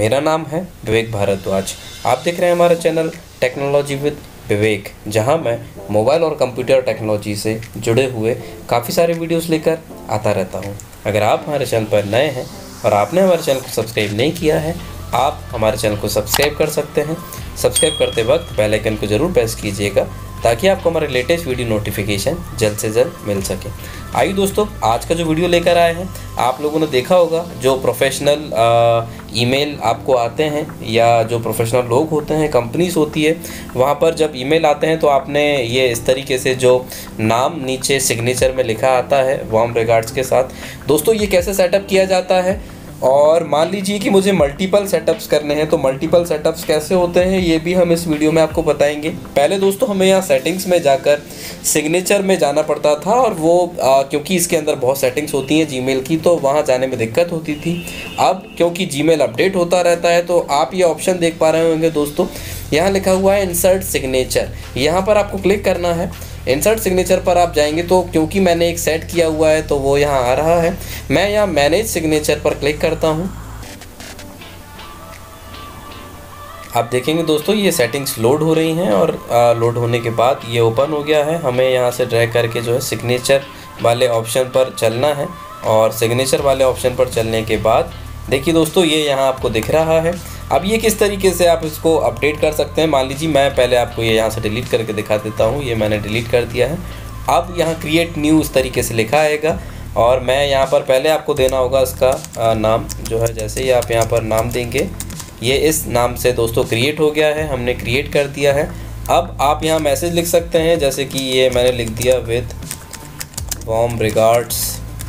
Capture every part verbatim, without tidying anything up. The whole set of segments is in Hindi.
मेरा नाम है विवेक भारद्वाज। आप देख रहे हैं हमारा चैनल टेक्नोलॉजी विद विवेक, जहां मैं मोबाइल और कंप्यूटर टेक्नोलॉजी से जुड़े हुए काफ़ी सारे वीडियोस लेकर आता रहता हूं। अगर आप हमारे चैनल पर नए हैं और आपने हमारे चैनल को सब्सक्राइब नहीं किया है, आप हमारे चैनल को सब्सक्राइब कर सकते हैं। सब्सक्राइब करते वक्त बेल आइकन को ज़रूर प्रेस कीजिएगा ताकि आपको हमारे लेटेस्ट वीडियो नोटिफिकेशन जल्द से जल्द मिल सके। आइए दोस्तों, आज का जो वीडियो लेकर आए हैं, आप लोगों ने देखा होगा जो प्रोफेशनल ईमेल आपको आते हैं या जो प्रोफेशनल लोग होते हैं, कंपनीज होती है, वहाँ पर जब ईमेल आते हैं तो आपने ये इस तरीके से जो नाम नीचे सिग्नेचर में लिखा आता है वार्म रिगार्ड्स के साथ। दोस्तों ये कैसे सेटअप किया जाता है, और मान लीजिए कि मुझे मल्टीपल सेटअप्स करने हैं तो मल्टीपल सेटअप्स कैसे होते हैं ये भी हम इस वीडियो में आपको बताएंगे। पहले दोस्तों हमें यहाँ सेटिंग्स में जाकर सिग्नेचर में जाना पड़ता था, और वो आ, क्योंकि इसके अंदर बहुत सेटिंग्स होती हैं जीमेल की, तो वहाँ जाने में दिक्कत होती थी। अब क्योंकि जीमेल अपडेट होता रहता है तो आप ये ऑप्शन देख पा रहे होंगे दोस्तों, यहाँ लिखा हुआ है इंसर्ट सिग्नेचर। यहाँ पर आपको क्लिक करना है। इंसर्ट सिग्नेचर पर आप जाएंगे तो क्योंकि मैंने एक सेट किया हुआ है तो वो यहाँ आ रहा है। मैं यहाँ मैनेज सिग्नेचर पर क्लिक करता हूँ। आप देखेंगे दोस्तों ये सेटिंग्स लोड हो रही हैं, और आ, लोड होने के बाद ये ओपन हो गया है। हमें यहाँ से ड्रैग करके जो है सिग्नेचर वाले ऑप्शन पर चलना है, और सिग्नेचर वाले ऑप्शन पर चलने के बाद देखिए दोस्तों ये यहाँ आपको दिख रहा है। अब ये किस तरीके से आप इसको अपडेट कर सकते हैं, मान लीजिए मैं पहले आपको ये यहाँ से डिलीट करके दिखा देता हूँ। ये मैंने डिलीट कर दिया है। अब यहाँ क्रिएट न्यू इस तरीके से लिखा आएगा, और मैं यहाँ पर पहले आपको देना होगा इसका नाम जो है। जैसे ही आप यहाँ पर नाम देंगे, ये इस नाम से दोस्तों क्रिएट हो गया है, हमने क्रिएट कर दिया है। अब आप यहाँ मैसेज लिख सकते हैं, जैसे कि ये मैंने लिख दिया विद वार्म रिगार्ड्स,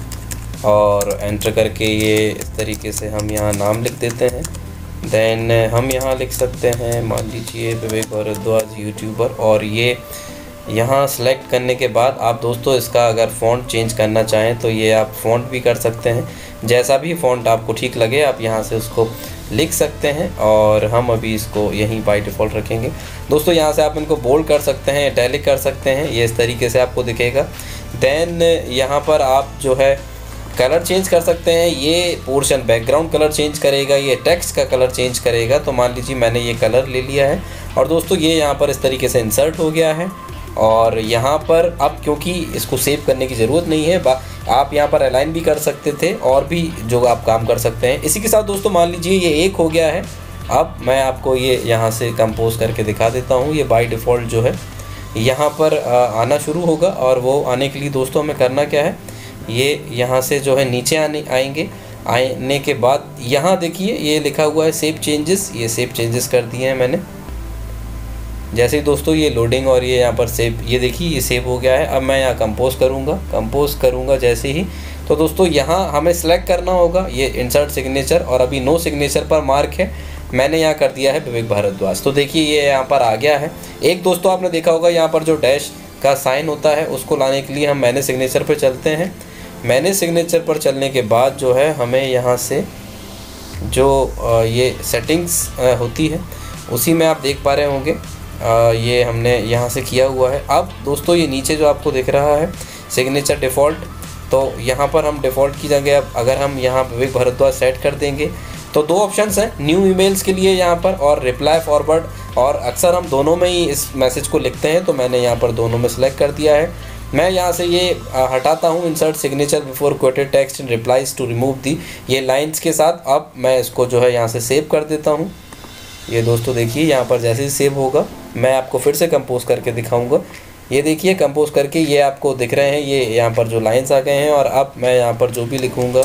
और एंटर करके ये इस तरीके से हम यहाँ नाम लिख देते हैं। देन हम यहाँ लिख सकते हैं, मान लीजिए विवेक भारद्वाज यूट्यूबर, और ये यहाँ सेलेक्ट करने के बाद आप दोस्तों इसका अगर फ़ॉन्ट चेंज करना चाहें तो ये आप फ़ॉन्ट भी कर सकते हैं। जैसा भी फ़ॉन्ट आपको ठीक लगे आप यहाँ से उसको लिख सकते हैं, और हम अभी इसको यहीं बाय डिफ़ॉल्ट रखेंगे। दोस्तों यहाँ से आप इनको बोल्ड कर सकते हैं, इटैलिक कर सकते हैं, ये इस तरीके से आपको दिखेगा। देन यहाँ पर आप जो है कलर चेंज कर सकते हैं। ये पोर्शन बैकग्राउंड कलर चेंज करेगा, ये टेक्स्ट का कलर चेंज करेगा। तो मान लीजिए मैंने ये कलर ले लिया है, और दोस्तों ये यहाँ पर इस तरीके से इंसर्ट हो गया है। और यहाँ पर अब क्योंकि इसको सेव करने की ज़रूरत नहीं है, आप यहाँ पर अलाइन भी कर सकते थे, और भी जो आप काम कर सकते हैं। इसी के साथ दोस्तों मान लीजिए ये एक हो गया है। अब मैं आपको ये यहाँ से कंपोज करके दिखा देता हूँ। ये बाय डिफ़ॉल्ट जो है यहाँ पर आना शुरू होगा, और वो आने के लिए दोस्तों हमें करना क्या है, ये यहाँ से जो है नीचे आने आएंगे। आने के बाद यहाँ देखिए ये लिखा हुआ है सेव चेंजेस, ये सेव चेंजेस कर दिए हैं मैंने। जैसे ही दोस्तों ये लोडिंग और ये यहाँ पर सेव, ये देखिए ये सेव हो गया है। अब मैं यहाँ कंपोज करूँगा, कंपोज करूँगा जैसे ही, तो दोस्तों यहाँ हमें सेलेक्ट करना होगा ये इंसर्ट सिग्नेचर, और अभी नो सिग्नेचर पर मार्क है, मैंने यहाँ कर दिया है विवेक भारद्वाज। तो देखिए ये यहाँ पर आ गया है। एक दोस्तों आपने देखा होगा यहाँ पर जो डैश का साइन होता है उसको लाने के लिए हम मैंने सिग्नेचर पर चलते हैं। मैंने सिग्नेचर पर चलने के बाद जो है हमें यहाँ से जो ये सेटिंग्स होती है उसी में आप देख पा रहे होंगे, ये हमने यहाँ से किया हुआ है। अब दोस्तों ये नीचे जो आपको दिख रहा है सिग्नेचर डिफ़ॉल्ट, तो यहाँ पर हम डिफ़ॉल्ट की जगह अब अगर हम यहाँ विवेक भारद्वाज सेट कर देंगे तो दो ऑप्शंस हैं न्यू ईमेल्स के लिए यहाँ पर, और रिप्लाई फॉरवर्ड, और अक्सर हम दोनों में ही इस मैसेज को लिखते हैं, तो मैंने यहाँ पर दोनों में सेलेक्ट कर दिया है। मैं यहाँ से ये हटाता हूँ insert signature before quoted text and replies to remove the, ये लाइंस के साथ। अब मैं इसको जो है यहाँ से सेव कर देता हूँ। ये दोस्तों देखिए यहाँ पर जैसे ही सेव होगा मैं आपको फिर से कंपोज करके दिखाऊंगा। ये देखिए कंपोज करके ये आपको दिख रहे हैं, ये यहाँ पर जो लाइंस आ गए हैं, और अब मैं यहाँ पर जो भी लिखूँगा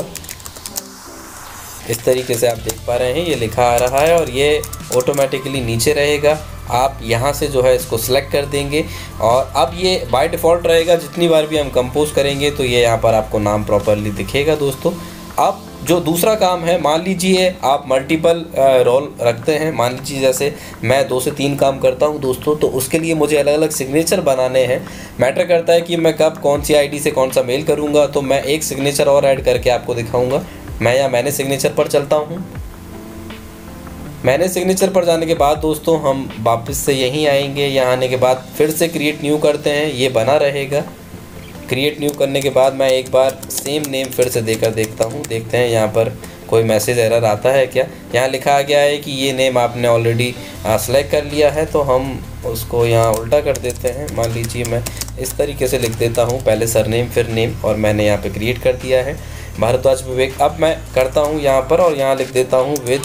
इस तरीके से आप देख पा रहे हैं ये लिखा आ रहा है, और ये ऑटोमेटिकली नीचे रहेगा। आप यहाँ से जो है इसको सिलेक्ट कर देंगे, और अब ये बाय डिफ़ॉल्ट रहेगा। जितनी बार भी हम कंपोज करेंगे तो ये यहाँ पर आपको नाम प्रॉपरली दिखेगा दोस्तों। अब जो दूसरा काम है, मान लीजिए आप मल्टीपल रोल रखते हैं, मान लीजिए जैसे मैं दो से तीन काम करता हूं दोस्तों, तो उसके लिए मुझे अलग अलग सिग्नेचर बनाने हैं। मैटर करता है कि मैं कब कौन सी आईडी से कौन सा मेल करूंगा, तो मैं एक सिग्नेचर और ऐड करके आपको दिखाऊंगा। मैं यहाँ मैंने सिग्नेचर पर चलता हूँ। मैंने सिग्नेचर पर जाने के बाद दोस्तों हम वापस से यहीं आएंगे। यहाँ आने के बाद फिर से क्रिएट न्यू करते हैं, ये बना रहेगा। क्रिएट न्यू करने के बाद मैं एक बार सेम नेम फिर से देकर देखता हूँ, देखते हैं यहाँ पर कोई मैसेज एरर आता है क्या। यहाँ लिखा गया है कि ये नेम आपने ऑलरेडी सेलेक्ट कर लिया है, तो हम उसको यहाँ उल्टा कर देते हैं। मान लीजिए मैं इस तरीके से लिख देता हूँ, पहले सरनेम फिर नेम, और मैंने यहाँ पे क्रिएट कर दिया है भारद्वाज विवेक। अब मैं करता हूँ यहाँ पर और यहाँ लिख देता हूँ विद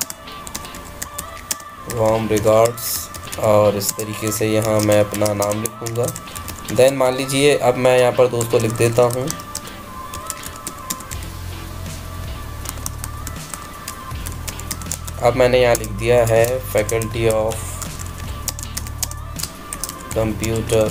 वार्म रिगार्ड्स, और इस तरीके से यहाँ मैं अपना नाम लिखूँगा। देन मान लीजिए अब मैं यहाँ पर दोस्तों लिख देता हूँ अब मैंने यहाँ लिख दिया है फैकल्टी ऑफ कंप्यूटर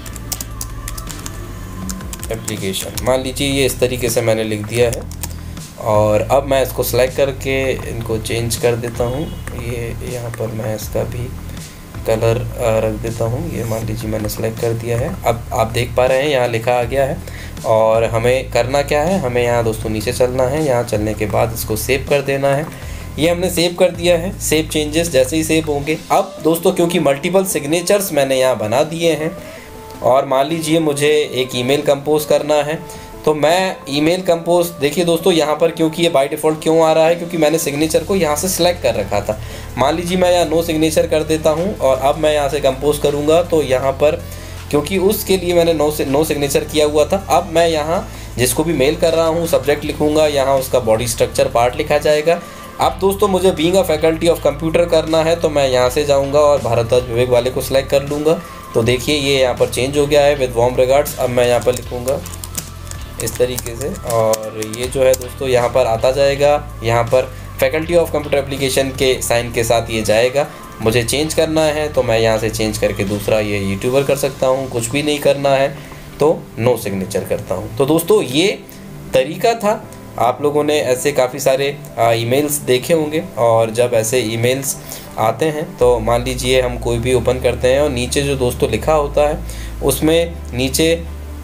एप्लीकेशन। मान लीजिए ये इस तरीके से मैंने लिख दिया है, और अब मैं इसको सेलेक्ट करके इनको चेंज कर देता हूँ। ये यहाँ पर मैं इसका भी कलर रख देता हूँ। ये मान लीजिए मैंने सेलेक्ट कर दिया है। अब आप देख पा रहे हैं यहाँ लिखा आ गया है, और हमें करना क्या है, हमें यहाँ दोस्तों नीचे चलना है। यहाँ चलने के बाद इसको सेव कर देना है। ये हमने सेव कर दिया है। सेव चेंजेस जैसे ही सेव होंगे, अब दोस्तों क्योंकि मल्टीपल सिग्नेचर्स मैंने यहाँ बना दिए हैं, और मान लीजिए मुझे एक ईमेल कंपोज करना है, तो मैं ईमेल कंपोज देखिए दोस्तों यहाँ पर क्योंकि ये बाय डिफ़ॉल्ट क्यों आ रहा है, क्योंकि मैंने सिग्नेचर को यहाँ से सिलेक्ट कर रखा था। मान लीजिए मैं यहाँ नो सिग्नेचर कर देता हूँ, और अब मैं यहाँ से कंपोज करूँगा, तो यहाँ पर क्योंकि उसके लिए मैंने नो नो सिग्नेचर किया हुआ था, अब मैं यहाँ जिसको भी मेल कर रहा हूँ सब्जेक्ट लिखूँगा, यहाँ उसका बॉडी स्ट्रक्चर पार्ट लिखा जाएगा। अब दोस्तों मुझे being a faculty of computer करना है, तो मैं यहाँ से जाऊँगा और भारद्वाज विवेक वाले को सिलेक्ट कर लूँगा। तो देखिए ये यहाँ पर चेंज हो गया है विद वार्म रिगार्ड्स। अब मैं यहाँ पर लिखूँगा इस तरीके से, और ये जो है दोस्तों यहाँ पर आता जाएगा। यहाँ पर फैकल्टी ऑफ कंप्यूटर एप्लीकेशन के साइन के साथ ये जाएगा। मुझे चेंज करना है तो मैं यहाँ से चेंज करके दूसरा ये यूट्यूबर कर सकता हूँ। कुछ भी नहीं करना है तो नो सिग्नेचर करता हूँ। तो दोस्तों ये तरीका था। आप लोगों ने ऐसे काफ़ी सारे ईमेल्स देखे होंगे, और जब ऐसे ईमेल्स आते हैं तो मान लीजिए हम कोई भी ओपन करते हैं, और नीचे जो दोस्तों लिखा होता है उसमें नीचे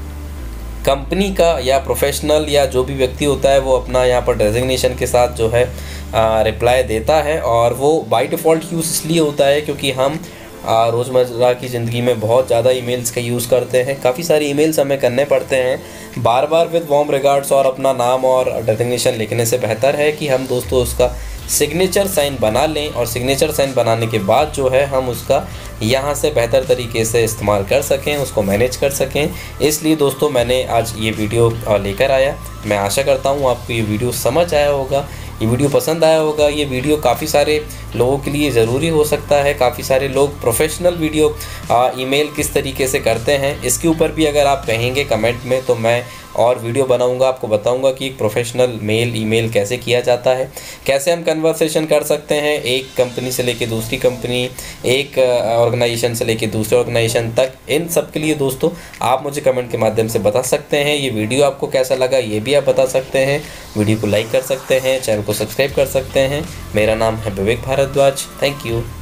कंपनी का या प्रोफेशनल या जो भी व्यक्ति होता है वो अपना यहाँ पर डेजिग्नेशन के साथ जो है रिप्लाई देता है। और वो बाय डिफ़ॉल्ट यूज़ इसलिए होता है क्योंकि हम रोज़मर्रा की ज़िंदगी में बहुत ज़्यादा ईमेल्स का यूज़ करते हैं। काफ़ी सारे ईमेल्स हमें करने पड़ते हैं बार बार विद वार्म रिगार्ड्स, और अपना नाम और डेजिग्नेशन लिखने से बेहतर है कि हम दोस्तों उसका सिग्नेचर साइन बना लें, और सिग्नेचर साइन बनाने के बाद जो है हम उसका यहाँ से बेहतर तरीके से इस्तेमाल कर सकें, उसको मैनेज कर सकें। इसलिए दोस्तों मैंने आज ये वीडियो लेकर आया। मैं आशा करता हूँ आपको ये वीडियो समझ आया होगा, ये वीडियो पसंद आया होगा। ये वीडियो काफ़ी सारे लोगों के लिए ज़रूरी हो सकता है। काफ़ी सारे लोग प्रोफेशनल वीडियो ईमेल किस तरीके से करते हैं, इसके ऊपर भी अगर आप कहेंगे कमेंट में तो मैं और वीडियो बनाऊंगा, आपको बताऊंगा कि एक प्रोफेशनल मेल ईमेल कैसे किया जाता है, कैसे हम कन्वर्सेशन कर सकते हैं एक कंपनी से लेके दूसरी कंपनी, एक ऑर्गेनाइजेशन से लेके दूसरे ऑर्गेनाइजेशन तक। इन सब के लिए दोस्तों आप मुझे कमेंट के माध्यम से बता सकते हैं। ये वीडियो आपको कैसा लगा ये भी आप बता सकते हैं। वीडियो को लाइक कर सकते हैं, चैनल को सब्सक्राइब कर सकते हैं। मेरा नाम है विवेक भारद्वाज। Thank you.